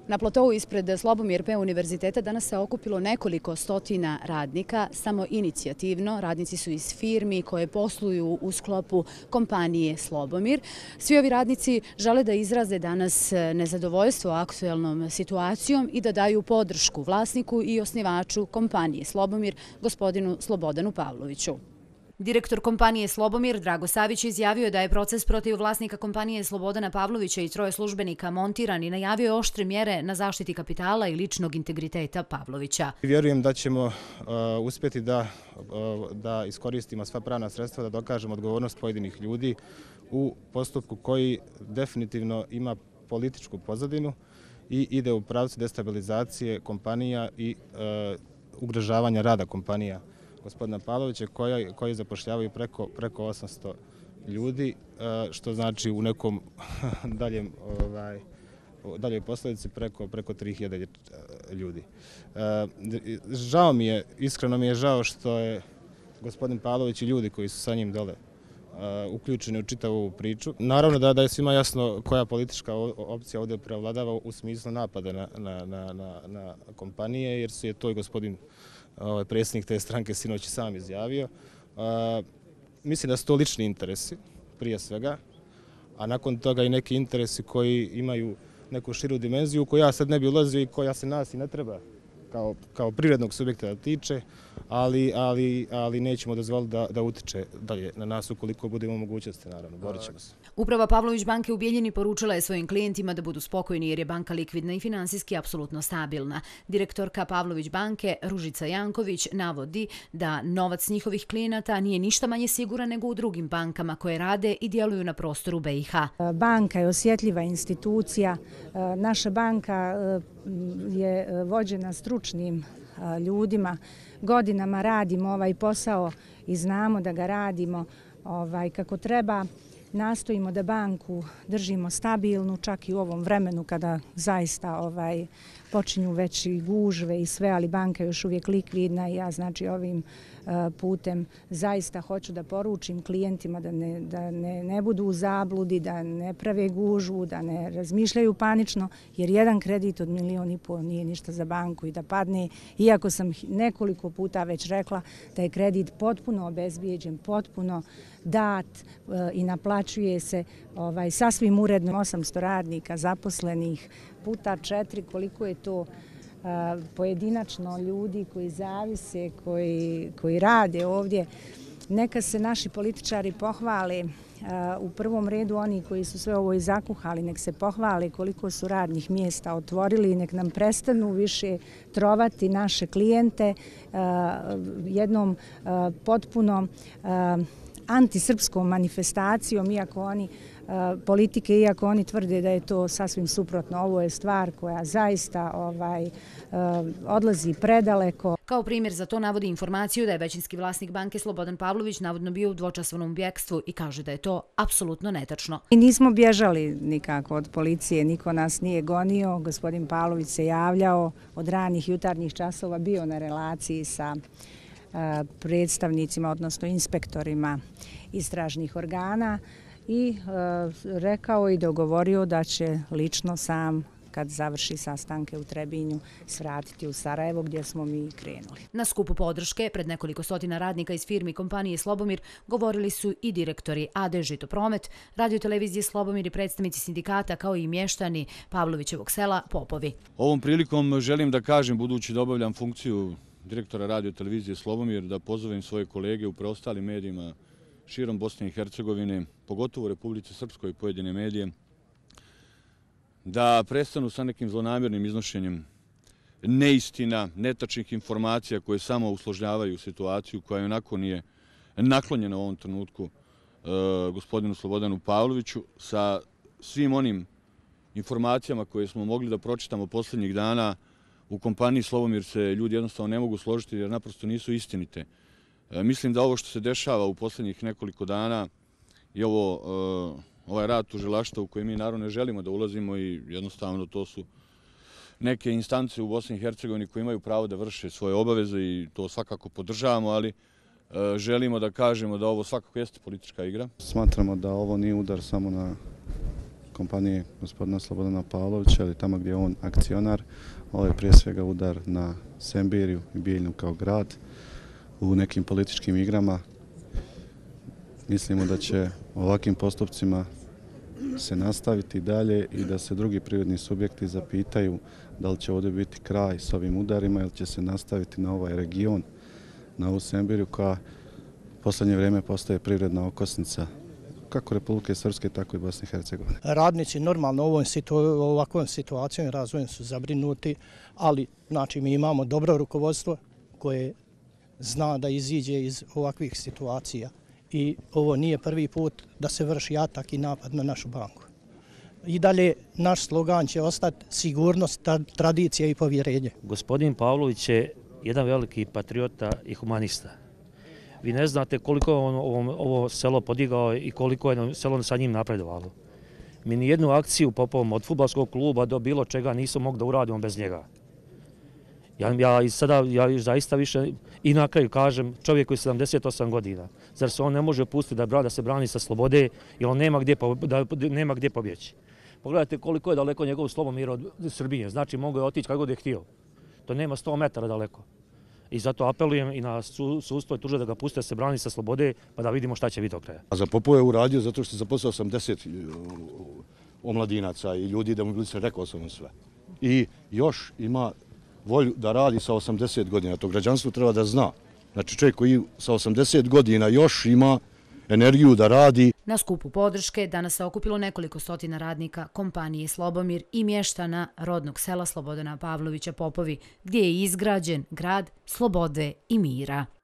Na platou ispred Slobomir P univerziteta danas se okupilo nekoliko stotina radnika, samo inicijativno. Radnici su iz firmi koje posluju u sklopu kompanije Slobomir. Svi ovi radnici žele da izraze danas nezadovoljstvo aktuelnom situacijom i da daju podršku vlasniku i osnivaču kompanije Slobomir, gospodinu Slobodanu Pavloviću. Direktor kompanije Slobomir, Drago Savić, izjavio da je proces protiv vlasnika kompanije Slobodana Pavlovića i 3 službenika montiran i najavio je oštre mjere na zaštiti kapitala i ličnog integriteta Pavlovića. Vjerujem da ćemo uspjeti da iskoristimo sva pravna sredstva, da dokažemo odgovornost pojedinih ljudi u postupku koji definitivno ima političku pozadinu i ide u pravcu destabilizacije kompanija i ugrožavanja rada kompanija gospodina Pavlovića, koji zapošljavaju preko 800 ljudi, što znači u nekom daljoj posljedici preko 3000 ljudi. Žao mi je, iskreno mi je žao što je gospodin Pavlović i ljudi koji su sa njim dole uključeni u čitavu ovu priču. Naravno da je svima jasno koja politička opcija ovdje prevladava u smislu napada na kompanije, jer je to i gospodin predsjednik te stranke sinoć sam izjavio. Mislim da su to lični interesi, prije svega, a nakon toga i neki interesi koji imaju neku širu dimenziju u koju ja sad ne bi ulazio i koja se nas i ne treba kao privrednog subjekta da tiče, ali nećemo dozvoliti da utiče dalje na nas ukoliko budemo mogućnosti, naravno, borit ćemo se. Uprava Pavlović banke u Bijeljini poručila je svojim klijentima da budu spokojni jer je banka likvidna i finansijski apsolutno stabilna. Direktorka Pavlović banke, Ružica Janković, navodi da novac njihovih klijenata nije ništa manje siguran nego u drugim bankama koje rade i djeluju na prostoru BiH. Banka je osjetljiva institucija. Naša banka je vođena stručnim ljudima. Godinama radimo ovaj posao i znamo da ga radimo kako treba. Nastojimo da banku držimo stabilnu, čak i u ovom vremenu kada zaista počinju već i gužve i sve, ali banka je još uvijek likvidna i ja znači ovim putem zaista hoću da poručim klijentima da ne budu u zabludi, da ne prave gužvu, da ne razmišljaju panično, jer jedan kredit od 1,5 miliona nije ništa za banku i da padne, iako sam nekoliko puta već rekla da je kredit potpuno obezbijeđen, potpuno dat i naplaćuje se sasvim uredno. 800 radnika zaposlenih puta 4, koliko je to pojedinačno ljudi koji zavise, koji rade ovdje. Neka se naši političari pohvale, u prvom redu oni koji su sve ovo i zakuhali, nek se pohvale koliko su radnih mjesta otvorili i nek nam prestanu više trovati naše klijente jednom potpuno antisrpskom manifestacijom, iako oni tvrde da je to sasvim suprotno. Ovo je stvar koja zaista odlazi predaleko. Kao primjer za to navodi informaciju da je većinski vlasnik banke Slobodan Pavlović navodno bio u dvočasovnom bjekstvu i kaže da je to apsolutno netačno. Nismo bježali nikako od policije, niko nas nije gonio. Gospodin Pavlović se javljao od ranih jutarnjih časova, bio na relaciji sa predstavnicima, odnosno inspektorima istražnih organa i rekao i dogovorio da će lično sam, kad završi sastanke u Trebinju, svratiti u Sarajevo gdje smo mi krenuli. Na skupu podrške pred nekoliko stotina radnika iz firmi kompanije Slobomir govorili su i direktori AD Žitopromet, radiotelevizije Slobomir i predstavnici sindikata kao i mještani Pavlovićevog sela Popovi. Ovom prilikom želim da kažem, budući da obavljam funkciju direktora radiotelevizije Slobomir, da pozovem svoje kolege u preostalim medijima širom Bosne i Hercegovine, pogotovo u Republici Srpskoj i pojedine medije, da prestanu sa nekim zlonamjernim iznošenjem neistina, netačnih informacija koje samo usložnjavaju situaciju koja onako nije naklonjena u ovom trenutku gospodinu Slobodanu Pavloviću, sa svim onim informacijama koje smo mogli da pročitamo posljednjih dana. U kompaniji Slobomir se ljudi jednostavno ne mogu složiti jer naprosto nisu istinite. Mislim da ovo što se dešava u posljednjih nekoliko dana i ovaj rad tužilaštva u koji mi naravno ne želimo da ulazimo i jednostavno to su neke instance u Bosni i Hercegovini koje imaju pravo da vrše svoje obaveze i to svakako podržavamo, ali želimo da kažemo da ovo svakako jeste politička igra. Smatramo da ovo nije udar samo na kompanije gospodina Slobodana Pavlovića, ili tamo gdje je on akcionar. Ovo je prije svega udar na Sembiriju i Bijeljinu kao grad u nekim političkim igrama. Mislimo da će ovakvim postupcima se nastaviti dalje i da se drugi privredni subjekti zapitaju da li će ovdje biti kraj s ovim udarima ili će se nastaviti na ovaj region, na ovu Sembiriju koja u posljednje vrijeme postaje privredna okosnica kako Republike Srpske, tako i Bosne i Hercegovine. Radnici normalno ovakvom situacijom i razvojem su zabrinuti, ali znači mi imamo dobro rukovodstvo koje zna da iziđe iz ovakvih situacija i ovo nije prvi put da se vrši atak i napad na našu banku. I dalje naš slogan će ostati sigurnost, tradicija i povjerenje. Gospodin Pavlović je jedan veliki patriota i humanista. Vi ne znate koliko je on ovo selo podigao i koliko je selo sa njim napredovalo. Mi nijednu akciju popom od fudbalskog kluba do bilo čega nisam mogao da uradimo bez njega. Ja zaista više i na kraju kažem, čovjek koji je 78 godina, zar se on ne može pustiti da se brani sa slobode jer on nema gdje pobjeći. Pogledajte koliko je daleko njegov Slobomir od Srbije, znači mogu je otići kako god je htio. To nema 100 metara daleko. I zato apelujem i na sudstvo i tuže da ga puste da se brani sa slobode pa da vidimo šta će biti do kraja. A za Popova je uradio zato što je zaposlao 80 omladinaca i ljudi da mu bili se rekao sam sve. I još ima volju da radi sa 80 godina. To građanstvo treba da zna. Znači čovjek koji sa 80 godina još ima energiju da radi. Na skupu podrške danas se okupilo nekoliko stotina radnika kompanije Slobomir i mještana rodnog sela Slobodana Pavlovića Popovi, gdje je izgrađen grad slobode i mira.